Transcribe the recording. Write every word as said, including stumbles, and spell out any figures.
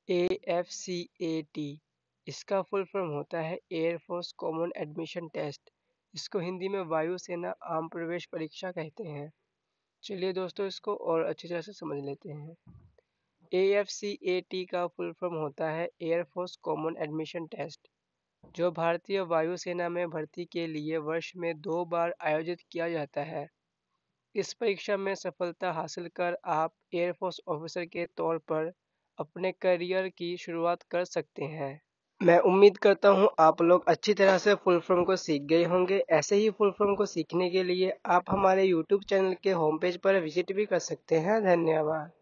A F C A T इसका full form होता है एयरफोर्स कॉमन एडमिशन टेस्ट। इसको हिंदी में वायुसेना आम प्रवेश परीक्षा कहते हैं। चलिए दोस्तों, इसको और अच्छी तरह से समझ लेते हैं। A F C A T का फुल फॉर्म होता है एयरफोर्स कॉमन एडमिशन टेस्ट, जो भारतीय वायुसेना में भर्ती के लिए वर्ष में दो बार आयोजित किया जाता है। इस परीक्षा में सफलता हासिल कर आप एयरफोर्स ऑफिसर के तौर पर अपने करियर की शुरुआत कर सकते हैं। मैं उम्मीद करता हूं आप लोग अच्छी तरह से फुल फॉर्म को सीख गए होंगे। ऐसे ही फुल फॉर्म को सीखने के लिए आप हमारे यूट्यूब चैनल के होम पेज पर विजिट भी कर सकते हैं। धन्यवाद।